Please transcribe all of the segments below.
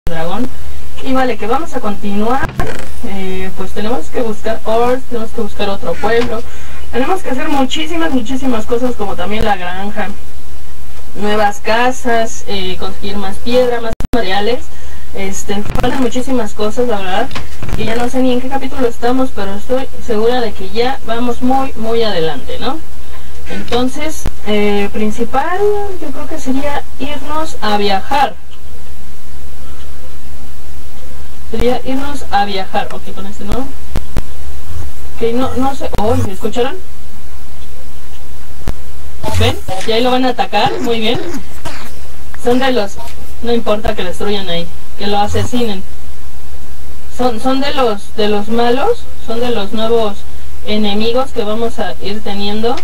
dragón. Y vale, que vamos a continuar. Pues tenemos que buscar ores, tenemos que buscar otro pueblo, tenemos que hacer muchísimas cosas, como también la granja, nuevas casas, conseguir más piedra, más materiales. Faltan muchísimas cosas, la verdad, y ya no sé ni en qué capítulo estamos, pero estoy segura de que ya vamos muy adelante, ¿no? Entonces, principal, yo creo que sería irnos a viajar. Ok, con este no. Ok, no sé. Oh, ¿me escucharon? ¿Ven? Y ahí lo van a atacar, muy bien. Son de los... No importa que lo destruyan ahí, que lo asesinen. Son de los malos, son de los nuevos enemigos que vamos a ir teniendo.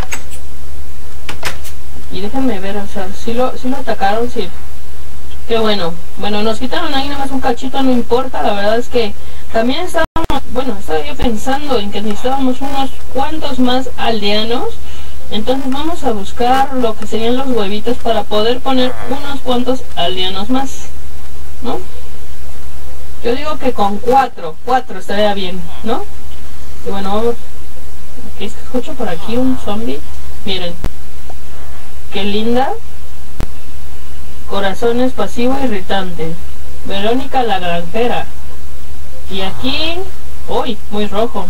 Y déjenme ver, o sea, si lo atacaron, sí. Qué bueno. Bueno, nos quitaron ahí nada más un cachito, no importa. La verdad es que también estaba yo pensando en que necesitábamos unos cuantos más aldeanos. Entonces vamos a buscar lo que serían los huevitos para poder poner unos cuantos aldeanos más, ¿no? Yo digo que con 4 estaría bien, ¿no? Y bueno, vamos. Aquí es que escucho por aquí un zombie. Miren. Qué linda. Corazones pasivo irritante. Verónica la granjera. Y aquí... Uy, muy roja.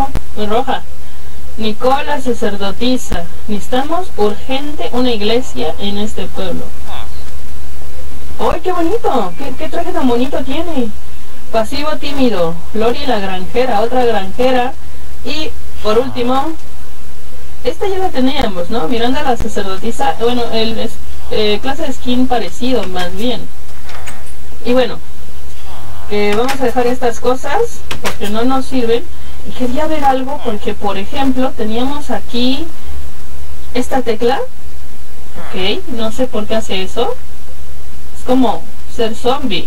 Nicola sacerdotisa. Necesitamos urgente una iglesia en este pueblo. ¡Uy, qué bonito! ¿Qué traje tan bonito tiene? Pasivo tímido. Lori la granjera, otra granjera. Y por último, esta ya la teníamos, ¿no? Miranda la sacerdotisa. Bueno, clase de skin parecido, más bien. Y bueno, vamos a dejar estas cosas porque no nos sirven. Y quería ver algo porque, por ejemplo, teníamos aquí esta tecla. Ok, no sé por qué hace eso. Es como ser zombie.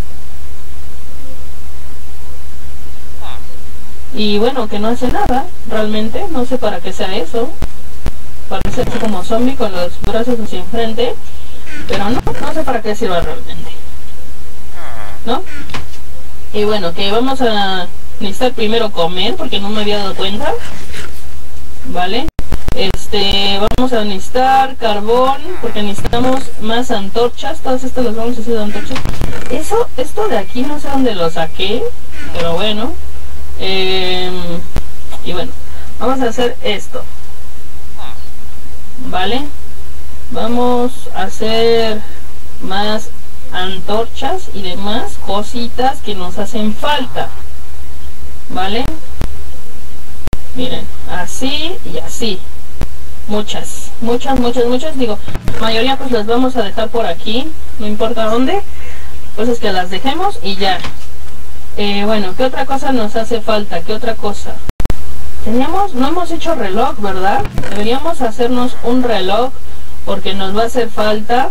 Y bueno, que no hace nada, realmente. No sé para qué sea eso. Parece así como zombie con los brazos hacia enfrente. Pero no sé para qué sirva realmente, ¿no? Y bueno, que vamos a necesitar primero comer porque no me había dado cuenta. Vale. Vamos a necesitar carbón porque necesitamos más antorchas. Todas estas las vamos a hacer de antorchas. Esto de aquí no sé dónde lo saqué, pero bueno. Y bueno, vamos a hacer esto. Vale. Vamos a hacer más antorchas y demás cositas que nos hacen falta. Vale. Miren, así y así. Muchas. Digo, la mayoría pues las vamos a dejar por aquí. No importa dónde. Pues es que las dejemos y ya. Bueno, ¿qué otra cosa nos hace falta? ¿Qué otra cosa? No hemos hecho reloj, ¿verdad? Deberíamos hacernos un reloj porque nos va a hacer falta.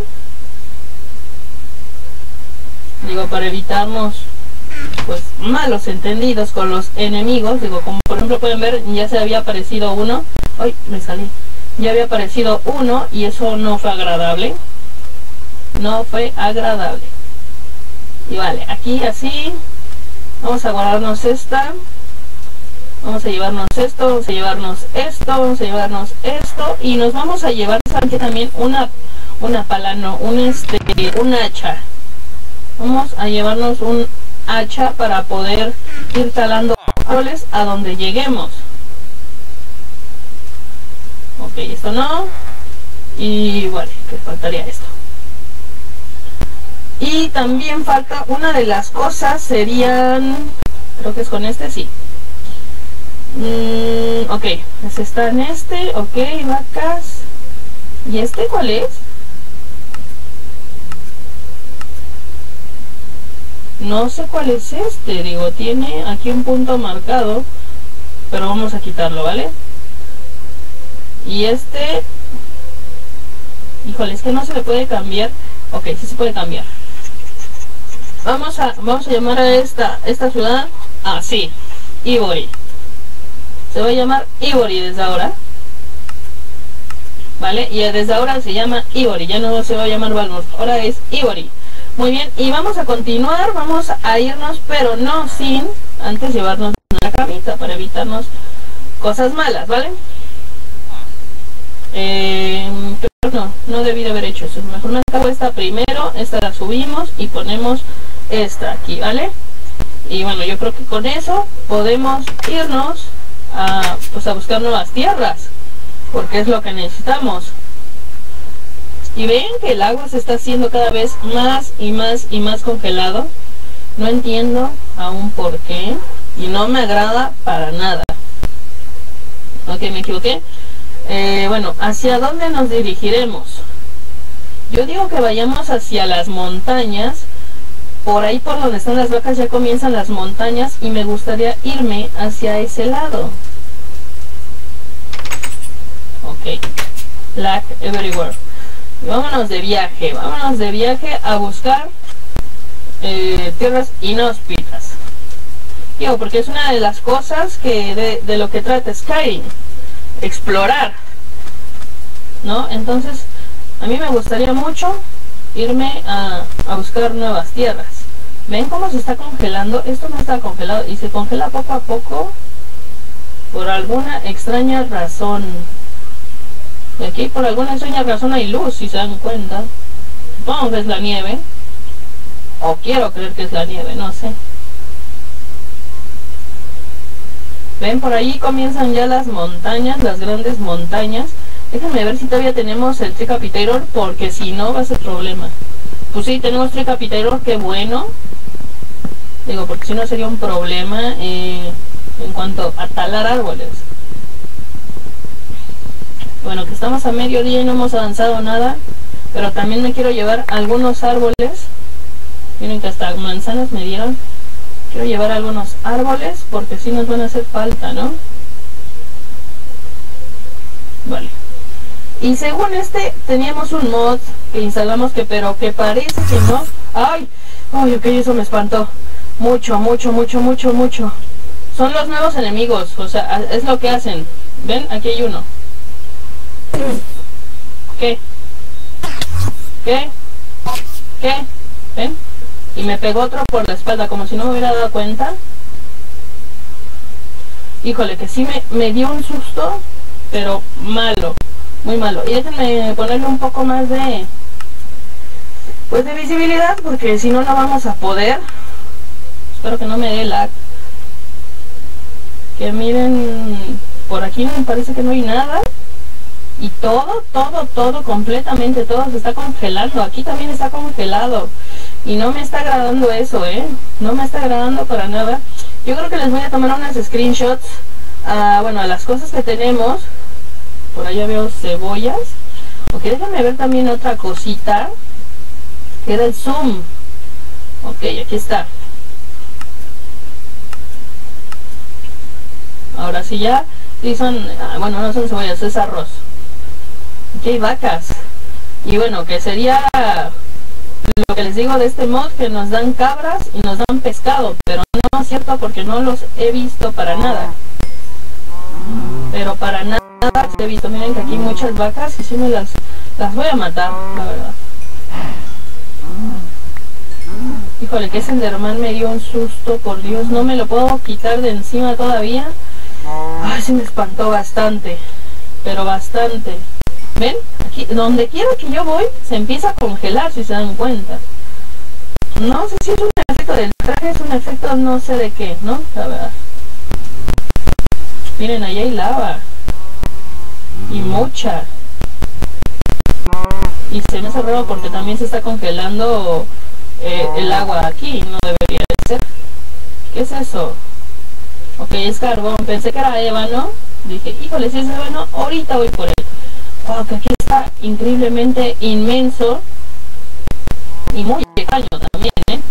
Digo, para evitarnos pues malos entendidos con los enemigos. Digo, como por ejemplo pueden ver, ya se había aparecido uno. ¡Ay! Me salí. Ya había aparecido uno y eso no fue agradable. No fue agradable. Y vale, aquí así. Vamos a guardarnos esta. Vamos a llevarnos esto, vamos a llevarnos esto, vamos a llevarnos esto. Y nos vamos a llevar, ¿saben qué? También una pala, no, un hacha. Vamos a llevarnos un hacha para poder ir talando árboles a donde lleguemos. Ok, esto no. Y vale, que faltaría esto. Y también falta una de las cosas, serían... Creo que es con este, sí. Ok, pues está en este, ok, vacas. ¿Y este cuál es? No sé cuál es este, digo, tiene aquí un punto marcado, pero vamos a quitarlo, ¿vale? Y este... Híjole, es que no se le puede cambiar. Ok, sí se puede cambiar. Vamos a llamar a esta ciudad así, Ivory. Se va a llamar Ivory desde ahora. ¿Vale? Y desde ahora se llama Ivory. Ya no se va a llamar Balmor. Ahora es Ivory. Muy bien, y vamos a continuar, vamos a irnos, pero no sin antes llevarnos una camita para evitarnos cosas malas, ¿vale? Creo que no debí de haber hecho eso. Mejor me acabo esta primero, esta la subimos y ponemos esta aquí, ¿vale? Y bueno, yo creo que con eso podemos irnos a, pues a buscar nuevas tierras, porque es lo que necesitamos. Y ven que el agua se está haciendo cada vez más y más y más congelado. No entiendo aún por qué. Y no me agrada para nada. Ok, me equivoqué. Bueno, ¿hacia dónde nos dirigiremos? Yo digo que vayamos hacia las montañas. Por ahí por donde están las vacas ya comienzan las montañas. Y me gustaría irme hacia ese lado. Ok. Lag everywhere. Vámonos de viaje a buscar tierras inhóspitas. Digo, porque es una de las cosas que de lo que trata Skyrim, explorar, ¿no? Entonces, a mí me gustaría mucho irme a buscar nuevas tierras. ¿Ven cómo se está congelando? Esto no está congelado y se congela poco a poco por alguna extraña razón. Y aquí por alguna extraña razón hay luz, si se dan cuenta. Supongo que es la nieve. O quiero creer que es la nieve, no sé. Ven, por ahí comienzan ya las montañas, las grandes montañas. Déjenme ver si todavía tenemos el Tricapitator, porque si no va a ser problema. Pues sí, tenemos Tricapitator, qué bueno. Digo, porque si no sería un problema en cuanto a talar árboles. Bueno, que estamos a mediodía y no hemos avanzado nada. Pero también me quiero llevar algunos árboles. Miren que hasta manzanas me dieron. Quiero llevar algunos árboles porque sí nos van a hacer falta, ¿no? Vale. Y según teníamos un mod que instalamos pero que parece que no. ¡Ay! ¡Ay, ok! Eso me espantó. Mucho. Son los nuevos enemigos. O sea, es lo que hacen. ¿Ven? Aquí hay uno. ¿Qué? ¿Ven? Y me pegó otro por la espalda, como si no me hubiera dado cuenta. Híjole, que sí me dio un susto, pero malo, muy malo. Y déjenme ponerle un poco más de visibilidad, porque si no vamos a poder. Espero que no me dé lag. Que miren, por aquí me parece que no hay nada. Y todo, completamente todo se está congelando. Aquí también está congelado. Y no me está agradando eso, no me está agradando para nada. Yo creo que les voy a tomar unas screenshots bueno, a las cosas que tenemos. Por allá veo cebollas. Ok, déjenme ver también otra cosita, que era el zoom. Ok, aquí está. Ahora sí ya. Sí son, bueno, no son cebollas, es arroz. Aquí hay vacas. Y bueno, que sería lo que les digo de este mod, que nos dan cabras y nos dan pescado, pero no es cierto porque no los he visto para nada. Pero para nada he visto. Miren que aquí hay muchas vacas y sí me las voy a matar, la verdad. Híjole, que ese Enderman me dio un susto, por Dios. No me lo puedo quitar de encima todavía. Ay, sí me espantó bastante, pero bastante. ¿Ven? Aquí, donde quiera que yo voy, se empieza a congelar, si se dan cuenta. No sé si es un efecto del traje, es un efecto no sé de qué, ¿no? La verdad. Miren, ahí hay lava. Y mucha. Y se me hace raro porque también se está congelando el agua aquí, no debería de ser. ¿Qué es eso? Ok, es carbón. Pensé que era ébano. Dije, híjole, si es ébano, ahorita voy por él. Wow, que aquí está increíblemente inmenso. Y muy extraño también,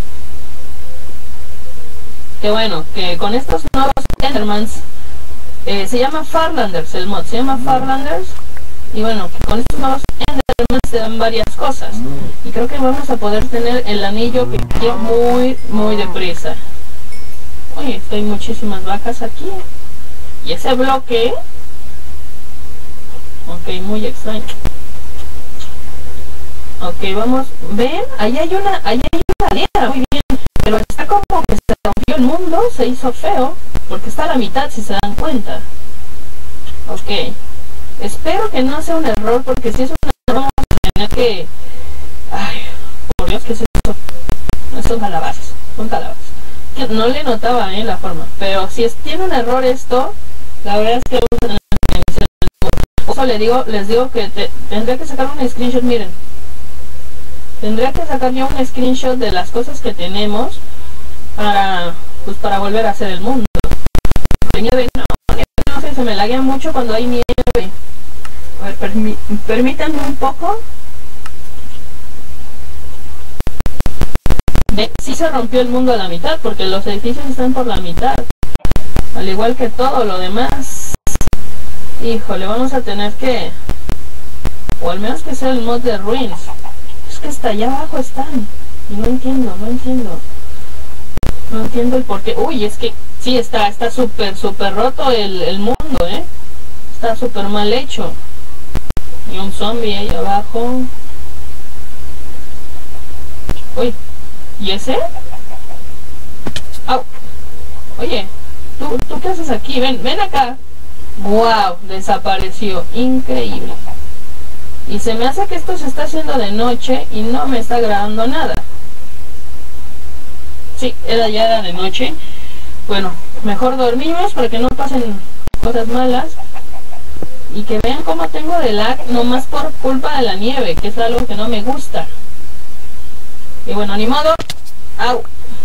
Que bueno, que con estos nuevos Endermans, se llama Farlanders, el mod se llama Farlanders. Y bueno, que con estos nuevos Endermans se dan varias cosas. Y creo que vamos a poder tener el anillo que quiero muy deprisa. Oye, hay muchísimas vacas aquí. Y ese bloque... Ok, muy extraño. Ok, vamos, ven, ahí hay una aldea, muy bien, pero está como que se rompió el mundo, se hizo feo, porque está a la mitad si se dan cuenta. Ok, espero que no sea un error, porque si es un error vamos a tener que... Ay, por Dios, ¿qué es eso? No son calabazas, son calabazas. No le notaba la forma, pero si tiene un error esto, la verdad es que vamos a tener que iniciar el juego. Eso les digo que tendría que sacar un screenshot, miren. Tendría que sacar yo un screenshot de las cosas que tenemos para volver a hacer el mundo. Nieve, no sé, se me laguea mucho cuando hay nieve. A ver, permítanme un poco. Sí se rompió el mundo a la mitad, porque los edificios están por la mitad. Al igual que todo lo demás. Híjole, vamos a tener que... O al menos que sea el mod de Ruins. Es que hasta allá abajo están. Y no entiendo. No entiendo el porqué. Uy, es que sí, está súper roto el mundo, Está súper mal hecho. Y un zombie ahí abajo. Uy, ¿y ese? ¡Au! Oye, ¿tú qué haces aquí? Ven acá. ¡Wow! Desapareció. Increíble. Y se me hace que esto se está haciendo de noche y no me está agradando nada. Sí, ya era de noche. Bueno, mejor dormimos para que no pasen cosas malas. Y que vean cómo tengo de lag nomás por culpa de la nieve, que es algo que no me gusta. Y bueno, ni modo. ¡Au!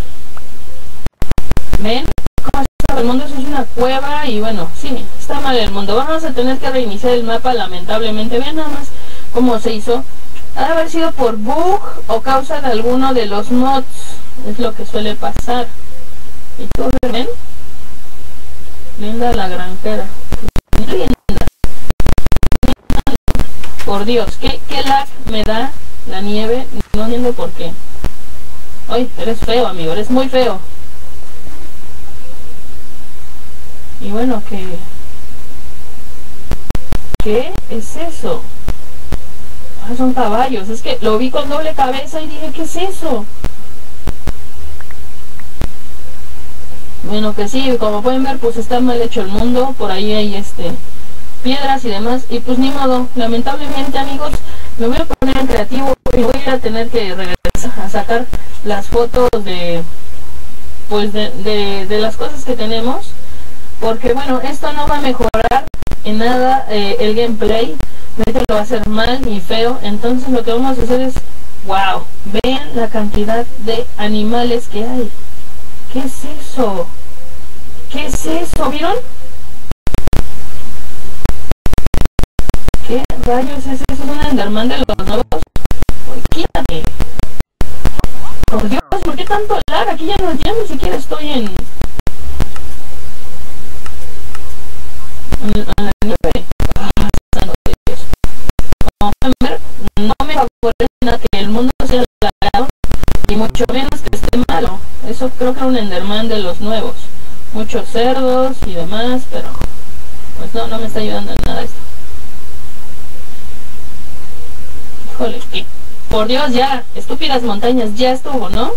¿Ven cómo está el mundo? Eso es una cueva y bueno, sí, está mal el mundo. Vamos a tener que reiniciar el mapa, lamentablemente. Vean nada más cómo se hizo. Ha de haber sido por bug o causa de alguno de los mods. Es lo que suele pasar. ¿Y tú ven? Linda la granjera. Linda. Por Dios, ¿qué lag me da la nieve? No entiendo por qué. Ay, eres feo, amigo, eres muy feo. Y bueno, ¿qué es eso? Ah, son caballos. Es que lo vi con doble cabeza y dije, ¿qué es eso? Bueno, que sí, como pueden ver, pues está mal hecho el mundo. Por ahí hay piedras y demás. Y pues ni modo, lamentablemente, amigos, me voy a poner en creativo y voy a tener que regresar a sacar las fotos de las cosas que tenemos. Porque bueno, esto no va a mejorar en nada el gameplay. Esto lo va a hacer mal y feo. Entonces lo que vamos a hacer es, wow, vean la cantidad de animales que hay. ¿Qué es eso? ¿Qué es eso? ¿Vieron? ¿Qué rayos es eso? ¿Es un Enderman de los nuevos? Uy, quítate. Por Dios, ¿por qué tanto lag? Aquí ya ni siquiera estoy en la nieve. Santo Dios. Como pueden ver, no me favorece nada que el mundo sea lagado y mucho menos que esté malo. Eso creo que era un Enderman de los nuevos. Muchos cerdos y demás, pero pues no me está ayudando en nada esto. Híjole, que por Dios, ya, estúpidas montañas, ya estuvo, ¿no?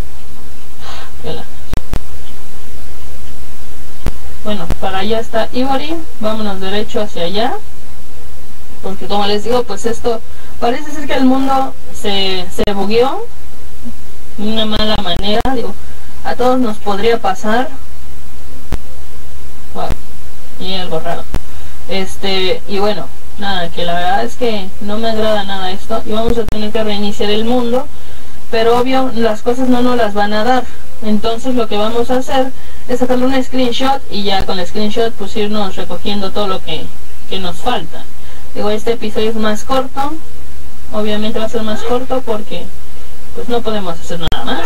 Bueno, para allá está Ivory, vámonos derecho hacia allá. Porque como les digo, pues esto parece ser que el mundo se bugueó de una mala manera. Digo, a todos nos podría pasar. Wow, y algo raro. Y bueno, nada, que la verdad es que no me agrada nada esto. Y vamos a tener que reiniciar el mundo. Pero obvio, las cosas no nos las van a dar. Entonces lo que vamos a hacer es sacarle un screenshot y ya con el screenshot pues irnos recogiendo todo lo que nos falta. Digo, este episodio es más corto. Obviamente va a ser más corto porque pues no podemos hacer nada más.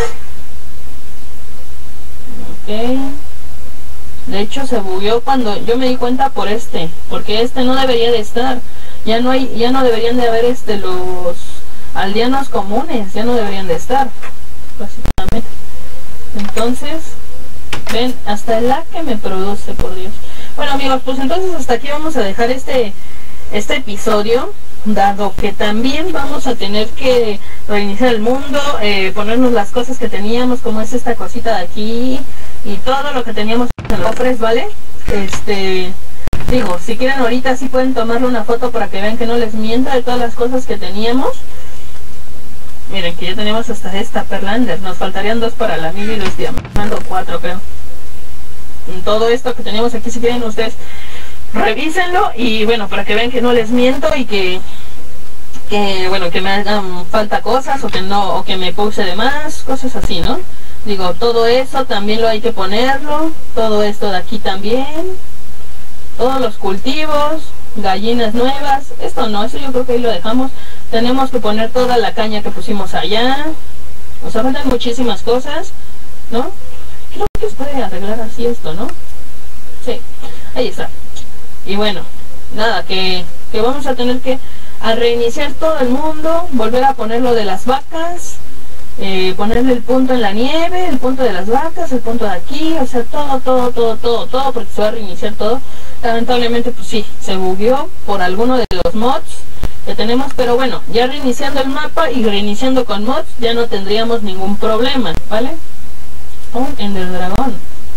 Ok. De hecho se bugueó cuando yo me di cuenta porque no debería de estar. Ya no deberían de haber los aldeanos comunes, ya no deberían de estar, básicamente. Entonces, ven, hasta el lag que me produce, por Dios. Bueno, amigos, pues entonces hasta aquí vamos a dejar este episodio, dado que también vamos a tener que reiniciar el mundo, ponernos las cosas que teníamos, como es esta cosita de aquí y todo lo que teníamos en los cofres, ¿vale? Digo, si quieren ahorita sí pueden tomarle una foto para que vean que no les mienta de todas las cosas que teníamos. Miren que ya tenemos hasta esta Perlander, nos faltarían 2 para la mil y los diamantes, 4 creo. Todo esto que teníamos aquí, si quieren ustedes revísenlo y bueno, para que vean que no les miento y que bueno, que me hagan falta cosas o que no, o que me puse de más, cosas así, ¿no? Digo, todo eso también lo hay que ponerlo, todo esto de aquí también, todos los cultivos, gallinas nuevas, esto no, eso yo creo que ahí lo dejamos. Tenemos que poner toda la caña que pusimos allá, o sea, faltan muchísimas cosas, ¿no? Creo que se puede arreglar así esto, ¿no? Sí, ahí está. Y bueno, nada, que vamos a tener que reiniciar todo el mundo, volver a poner lo de las vacas, ponerle el punto en la nieve, el punto de las vacas, el punto de aquí, o sea, todo, porque se va a reiniciar todo. Lamentablemente, pues sí, se bugueó por alguno de los mods que tenemos, pero bueno, ya reiniciando el mapa y reiniciando con mods, ya no tendríamos ningún problema, ¿vale? Un Ender Dragón.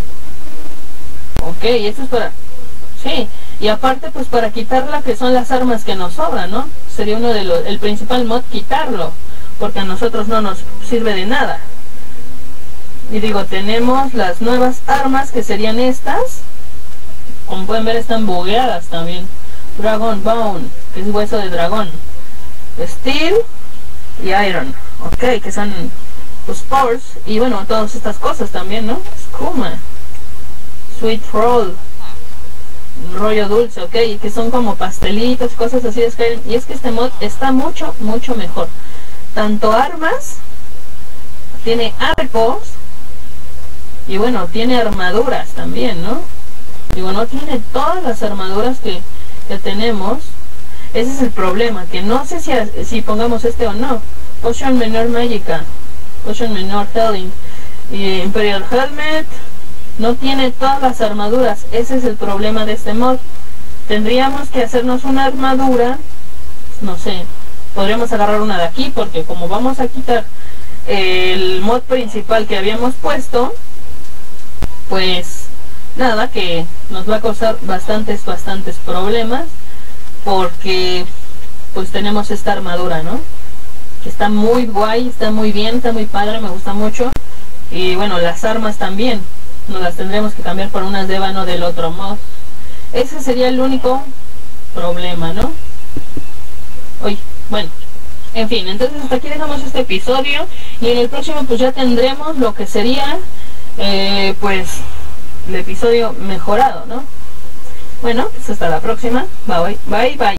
Ok, esto es para... Sí, y aparte pues para quitar la que son las armas que nos sobran, ¿no? Sería uno de los... el principal mod, quitarlo, porque a nosotros no nos sirve de nada. Y digo, tenemos las nuevas armas que serían estas. Como pueden ver, están bugueadas también. Dragon Bone, que es hueso de dragón. Steel y Iron, ok, que son pues Spores. Y bueno, todas estas cosas también, ¿no? Skuma, Sweet Roll, rollo dulce, ok, que son como pastelitos, cosas así de Skyrim. Y es que este mod está mucho mejor. Tanto armas, tiene arcos, y bueno, tiene armaduras también, ¿no? Digo, no tiene todas las armaduras que tenemos. Ese es el problema, que no sé si pongamos este o no. Potion menor Magica, Potion menor Healing, y Imperial Helmet. No tiene todas las armaduras, ese es el problema de este mod. Tendríamos que hacernos una armadura, no sé, podríamos agarrar una de aquí, porque como vamos a quitar el mod principal que habíamos puesto, pues nada, que nos va a causar bastantes problemas, porque pues tenemos esta armadura, ¿no? Que está muy guay, está muy bien, está muy padre, me gusta mucho. Y bueno, las armas también nos las tendremos que cambiar por unas de ébano del otro mod. Ese sería el único problema, ¿no? Uy, bueno, en fin, entonces hasta aquí dejamos este episodio, y en el próximo pues ya tendremos lo que sería pues el episodio mejorado, ¿no? Bueno, pues hasta la próxima. Bye bye.